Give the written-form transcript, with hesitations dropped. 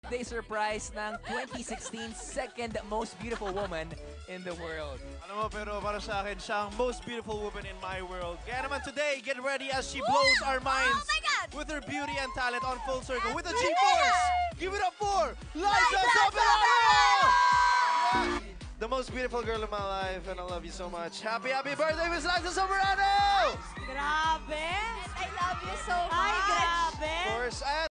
Day surprise ng 2016 second most beautiful woman in the world. Alam mo, pero para sa akin, siya ang most beautiful woman in my world. Kaya naman today, get ready as she blows our minds Oh my God! with her beauty and talent on Full Circle with the G-Force. Give it up for Liza Soberano! The most beautiful girl in my life, and I love you so much. Happy birthday, Miss Liza Soberano! Grabe! And I love you so much! Ay, grabe! Of course,